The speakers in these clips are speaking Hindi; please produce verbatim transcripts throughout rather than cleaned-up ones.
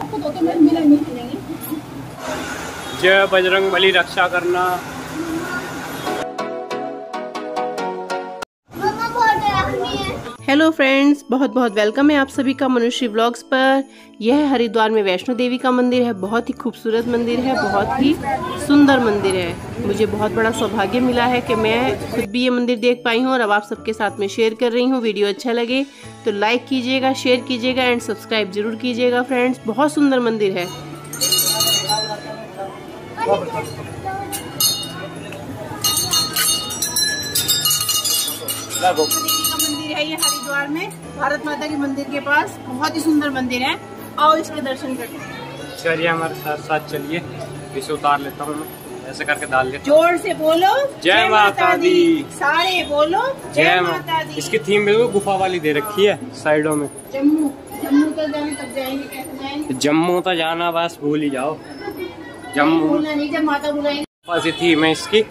आपको दो तो मिला नहीं। जय बजरंग बली, रक्षा करना। हेलो फ्रेंड्स, बहुत बहुत वेलकम है आप सभी का मनुश्री व्लॉग्स पर। यह हरिद्वार में वैष्णो देवी का मंदिर है। बहुत ही खूबसूरत मंदिर है, बहुत ही सुंदर मंदिर है। मुझे बहुत बड़ा सौभाग्य मिला है कि मैं खुद भी ये मंदिर देख पाई हूँ और अब आप सबके साथ में शेयर कर रही हूँ। वीडियो अच्छा लगे तो लाइक कीजिएगा, शेयर कीजिएगा एंड सब्सक्राइब जरूर कीजिएगा फ्रेंड्स। बहुत सुंदर मंदिर है। मंदिर है ये हरिद्वार में, भारत माता के मंदिर के पास। बहुत ही सुंदर मंदिर है, आओ इसके दर्शन करते हैं। चलिए हमारे साथ साथ चलिए। इसे उतार लेता हूँ मैं, ऐसे करके डाल लेता हूँ। जोर से बोलो जय माता दी। सारे बोलो जय माता दी। इसकी थीम बिल्कुल गुफा वाली दे रखी है साइडों में। जम्मू जम्मू तक जाने तक जाएंगे, कैसे जाएंगे? जम्मू तक जाना बस भूल ही जाओ। जम्मू भूलना नहीं, जब माता बुलाएंगे। थीम है इसकी,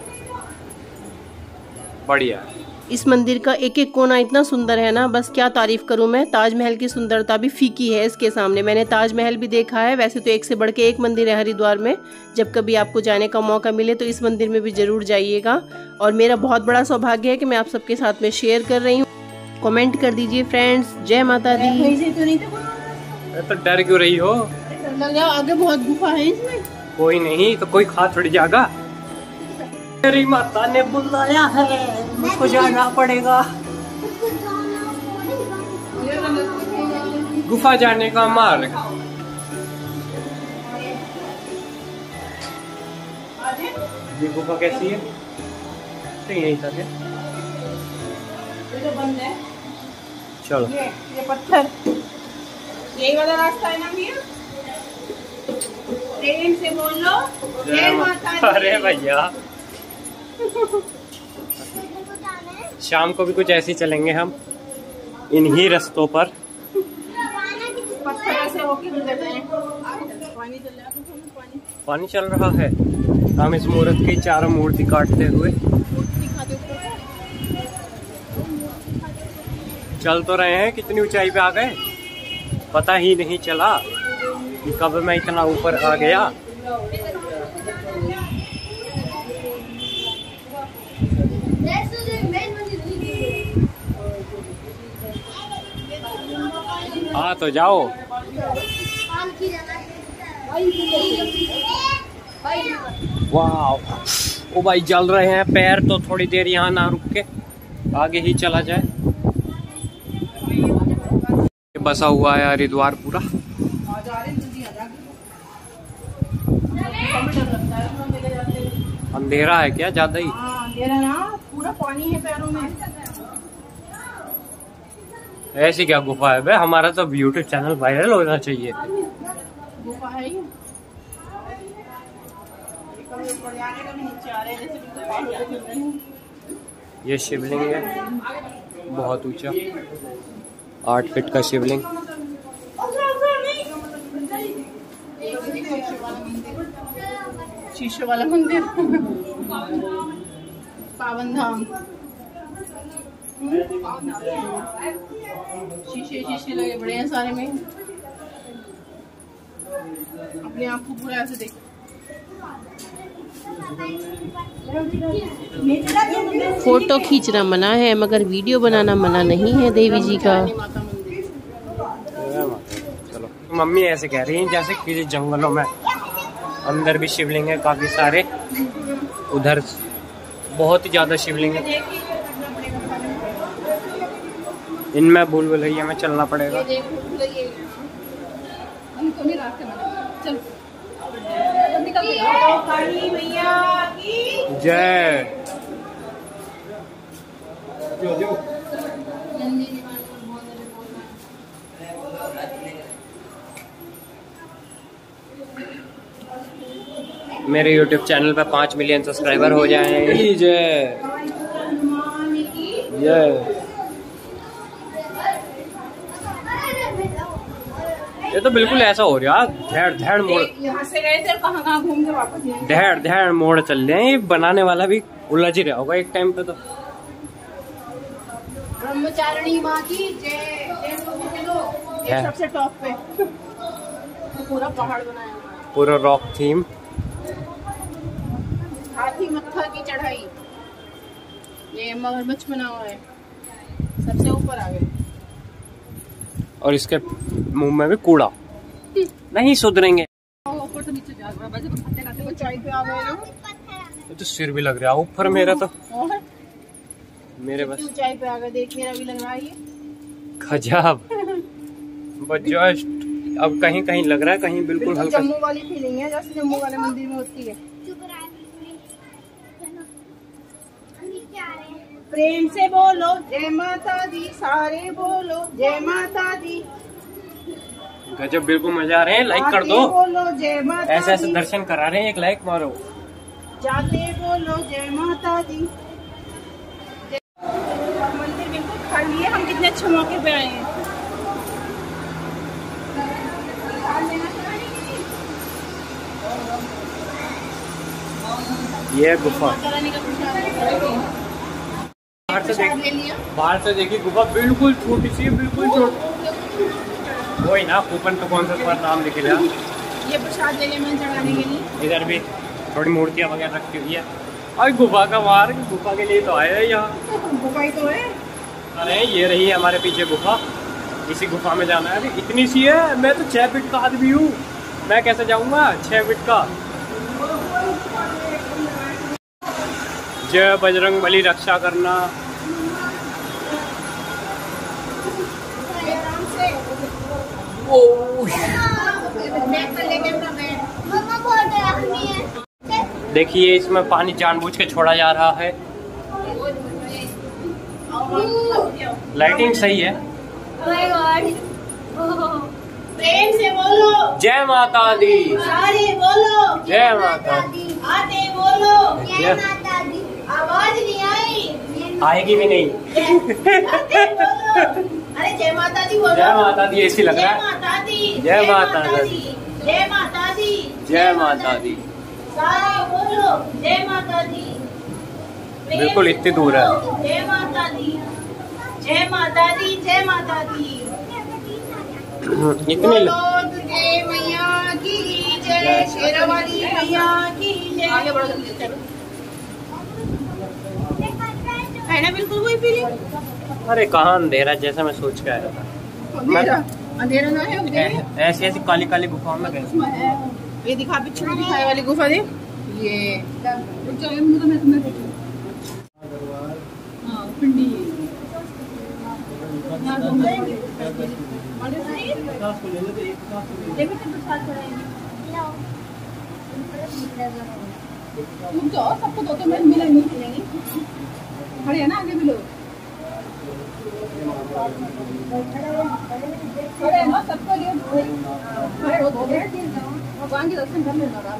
बढ़िया। इस मंदिर का एक एक कोना इतना सुंदर है ना, बस क्या तारीफ करूं मैं। ताजमहल की सुंदरता भी फीकी है इसके सामने। मैंने ताजमहल भी देखा है, वैसे तो एक से बढ़ के एक मंदिर है हरिद्वार में। जब कभी आपको जाने का मौका मिले तो इस मंदिर में भी जरूर जाइएगा। और मेरा बहुत बड़ा सौभाग्य है कि मैं आप सबके साथ में शेयर कर रही हूँ। कमेंट कर दीजिए फ्रेंड्स। जय माता दी। तो डर क्यों रही हो? आगे बहुत गुफा है इसमें। कोई नहीं तो कोई खा थोड़ी जाएगा। मेरी माता ने बुलाया है, मुझको जाना पड़ेगा। गुफा जाने का मार्ग। ये गुफा कैसी है? सही नहीं था क्या? ये तो बंद है। चलो ये ये पत्थर, यही वाला रास्ता है ना भैया? प्रेम से बोलो जय माता दी। अरे भैया शाम को भी कुछ ऐसे ही चलेंगे हम इन्हीं रास्तों पर। पानी चल रहा है। हम इस मूर्त की चारों मूर्ति काटते हुए चल तो रहे हैं। कितनी ऊंचाई पे आ गए पता ही नहीं चला कि कब मैं इतना ऊपर आ गया। हाँ तो जाओ। वाह, ओ भाई जल रहे हैं पैर, तो थोड़ी देर यहाँ ना रुक के आगे ही चला जाए। बसा हुआ है हरिद्वार पूरा। अंधेरा है क्या ज्यादा ही? हाँ, अंधेरा ना, पूरा पानी है पैरों में। ऐसी क्या गुफा है बे? हमारा तो यूट्यूब चैनल वायरल होना चाहिए। गुफा है ये। ये शिवलिंग है, बहुत ऊंचा, आठ फीट का शिवलिंग। शीशे वाला मंदिर, पावन धाम। शीशे शीशे लगे बड़े हैं सारे में। अपने आप को पूरा ऐसे देख। फोटो खींचना मना है मगर वीडियो बनाना मना नहीं है देवी जी का। चलो, मम्मी ऐसे कह रही हैं जैसे किसी जंगलों में अंदर भी शिवलिंग है काफी सारे। उधर बहुत ही ज्यादा शिवलिंग है। इनमें भूल भुलैया में चलना पड़ेगा। जय। मेरे यूट्यूब चैनल पे पाँच मिलियन सब्सक्राइबर हो जाएं। जय जय। ये तो बिल्कुल ऐसा हो रहा है, धैड़ धैड़ मोड़। यहाँ से गए थे, कहाँ कहाँ घूम के वापस आए। धैड़ धैड़ मोड़ चल रहे हैं। बनाने वाला भी उलझ ही रहा होगा एक टाइम पे। तो ब्रह्मचारिणी माँ की जय। सबसे टॉप पे पूरा पहाड़ बनाया हुआ है, पूरा रॉक थीम। हाथी मत्था की चढ़ाई, ये मगरमच्छ बना हुआ है, सबसे ऊपर आ गए। और इसके मुंह में भी कूड़ा, नहीं सुधरेंगे। ऊपर तो नीचे जा रहा है, खाते खाते वो चाय पे आ गए ना। ये तो सिर भी लग रहा है ऊपर मेरा, तो और मेरे बस ऊंचाई पे आ गए। देख मेरा भी लग रहा है ये खजाब। बस जस्ट अब कहीं कहीं लग रहा है, कहीं बिल्कुल हल्का। जम्मू वाली फीलिंग है जैसे जम्मू वाले मंदिर में होती है। प्रेम से बोलो जय माता दी, सारे बोलो जय माता दी। गजब, बिल्कुल मजा आ रहे हैं। लाइक कर दो, बोलो जय माता, ऐसे ऐसे दर्शन करा रहे हैं, एक लाइक मारो। जाते बोलो जय माता दी। मंदिर बिल्कुल खाली है, हम कितने अच्छे मौके पे आए हैं। ये गुफा बाहर से देखिए, बाहर से देखिए गुफा बिल्कुल छोटी सी है, बिल्कुल छोटी। वही ना, कूपन तो कौन सा पर नाम लिखे लिया। ये प्रसाद लेने में चढ़ाने के लिए। इधर भी थोड़ी मूर्तियाँ वगैरह रखी हुई है। और गुफा का बाहर, गुफा के लिए तो आए हैं यहाँ। गुफा ही तो है। अरे ये रही है हमारे पीछे गुफा, इसी गुफा में जाना है। इतनी सी है, मैं तो छह फीट का आदमी हूँ, मैं कैसे जाऊँगा छह फीट का। जय बजरंग बली, रक्षा करना। देखिए इसमें पानी जानबूझ के छोड़ा जा रहा है। लाइटिंग सही है। प्रेम से बोलो जय माता दी, सारे बोलो जय माता दी। आते बोलो जय माता दी। आवाज नहीं आई, आएगी भी नहीं। आते बोलो। अरे जय माता दी बोलो। जय माता दी ऐसी लग रहा है। जय माता दी, जय माता दी, जय माता दी, जय माता दी। सारे बोलो जय माता दी। बिल्कुल इतनी दूर है। जय माता दी, जय माता दी, जय माता दी। इतने बोलो दुर्गे मैया की जय, शेरावाली मैया की जय। आगे बढ़ो जल्दी, चलो। है ना बिल्कुल वही फीलिंग। अरे कहाँ अंधेरा, जैसा मैं सोच के आया था। अंधेरा अंधेरा ना है, ऐसी ऐसी काली काली गुफाओं में गए। ये दिखा पीछे में दिखाए वाली गुफा दे। ये हाँ पिंडी। सबको दो तो मैं मिला नहीं मिलेंगे। खड़े है ना आगे भी लोग, खड़े है ना सबको लिए खड़े हो, भगवान के दर्शन कर लेना।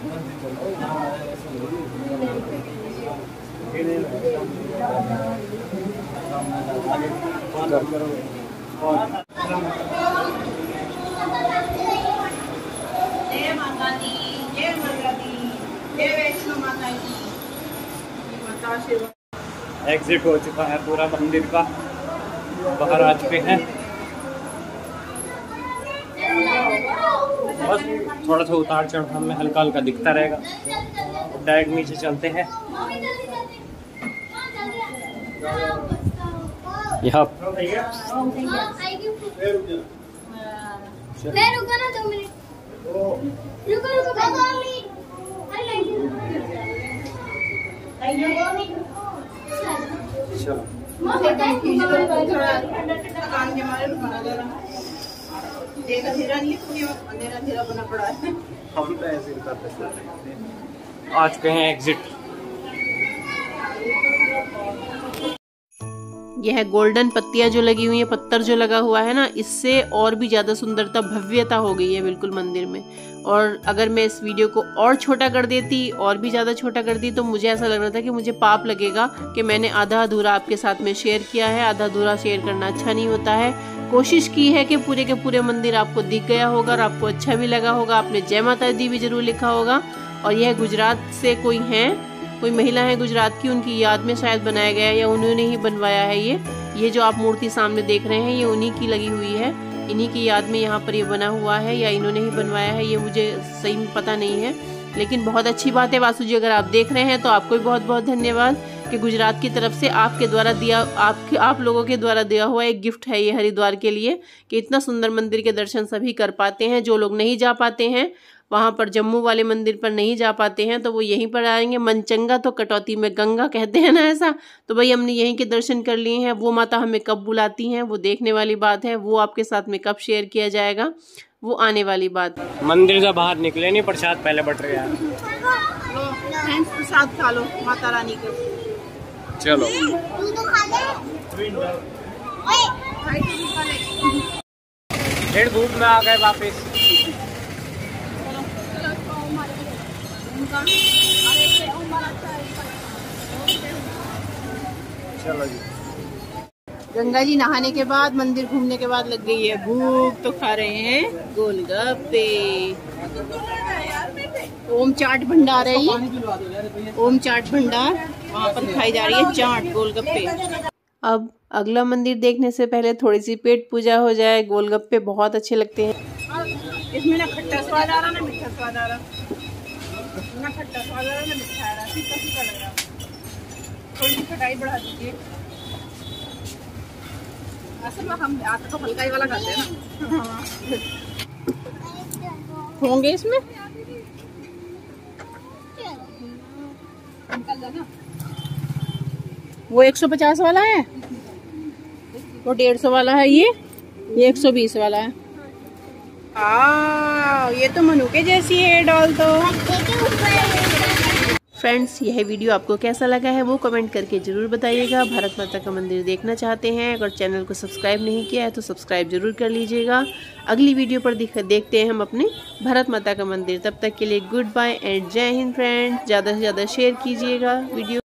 जय माता दी, जय माता दी, जय वैष्णो माता की। माता आशीर्वाद। एग्जिट हो चुका है पूरा मंदिर का, बाहर आ चुके हैं। बस थोड़ा सा उतार चढ़ाव में हल्का हल्का दिखता रहेगा। डायरेक्ट नीचे चलते हैं। यहाँ रुको ना दो मिनट, रुको रुको दो मिनट। चलो बना पड़ा है। हम तो ऐसे ही करते हैं। आ चुके हैं एग्जिट। यह गोल्डन पत्तियां जो लगी हुई है, पत्थर जो लगा हुआ है ना, इससे और भी ज़्यादा सुंदरता, भव्यता हो गई है बिल्कुल मंदिर में। और अगर मैं इस वीडियो को और छोटा कर देती, और भी ज़्यादा छोटा कर दी, तो मुझे ऐसा लग रहा था कि मुझे पाप लगेगा कि मैंने आधा अधूरा आपके साथ में शेयर किया है। आधा अधूरा शेयर करना अच्छा नहीं होता है। कोशिश की है कि पूरे के पूरे मंदिर आपको दिख गया होगा और आपको अच्छा भी लगा होगा। आपने जय माता दी भी जरूर लिखा होगा। और यह गुजरात से कोई हैं, कोई महिला है गुजरात की, उनकी याद में शायद बनाया गया है या उन्होंने ही बनवाया है। ये ये जो आप मूर्ति सामने देख रहे हैं, ये उन्हीं की लगी हुई है। इन्हीं की याद में यहाँ पर ये बना हुआ है या इन्होंने ही बनवाया है, ये मुझे सही में पता नहीं है, लेकिन बहुत अच्छी बात है। वासु जी अगर आप देख रहे हैं तो आपको भी बहुत बहुत धन्यवाद कि गुजरात की तरफ से आपके द्वारा दिया आपके आप लोगों के द्वारा दिया हुआ एक गिफ्ट है ये हरिद्वार के लिए, कि इतना सुंदर मंदिर के दर्शन सभी कर पाते हैं। जो लोग नहीं जा पाते हैं वहाँ पर, जम्मू वाले मंदिर पर नहीं जा पाते हैं, तो वो यहीं पर आएंगे। मनचंगा तो कटौती में गंगा कहते हैं ना, ऐसा। तो भाई हमने यहीं के दर्शन कर लिए हैं। वो माता हमें कब बुलाती हैं वो देखने वाली बात है, वो आपके साथ में कब शेयर किया जाएगा वो आने वाली बात है। मंदिर से बाहर निकले नहीं, प्रसाद पहले बट रहे हैं। प्रसाद खा लो माता रानी का। चलो फिर धूप में आ गए वापस। चलो जी। गंगा जी नहाने के बाद, मंदिर घूमने के बाद लग गई है भूख, तो खा रहे हैं गोलगप्पे। ओम चाट भंडार है ये, ओम चाट भंडार, वहाँ पर खाई जा रही है चाट गोलगप्पे। अब अगला मंदिर देखने से पहले थोड़ी सी पेट पूजा हो जाए। गोलगप्पे बहुत अच्छे लगते हैं। इसमें ना खट्टा स्वाद आ रहा ना मीठा स्वाद आ रहा, ना खट्टा स्वाद आ रहा ना मीठा आ रहा, फीका फीका लग रहा। थोड़ी सी खटाई बढ़ा दीजिए। असल में हम आज तो हल्का ही वाला खाते हैं ना। होंगे इसमें वो एक सौ पचास वाला है, वो डेढ़ सौ वाला है, ये ये एक सौ बीस वाला है। आ, ये तो मनु के जैसी है डॉल तो। फ्रेंड्स, यह वीडियो आपको कैसा लगा है वो कमेंट करके ज़रूर बताइएगा। भारत माता का मंदिर देखना चाहते हैं, अगर चैनल को सब्सक्राइब नहीं किया है तो सब्सक्राइब जरूर कर लीजिएगा। अगली वीडियो पर देखते हैं हम अपने भारत माता का मंदिर। तब तक के लिए गुड बाय एंड जय हिंद फ्रेंड्स। ज़्यादा से ज़्यादा शेयर कीजिएगा वीडियो।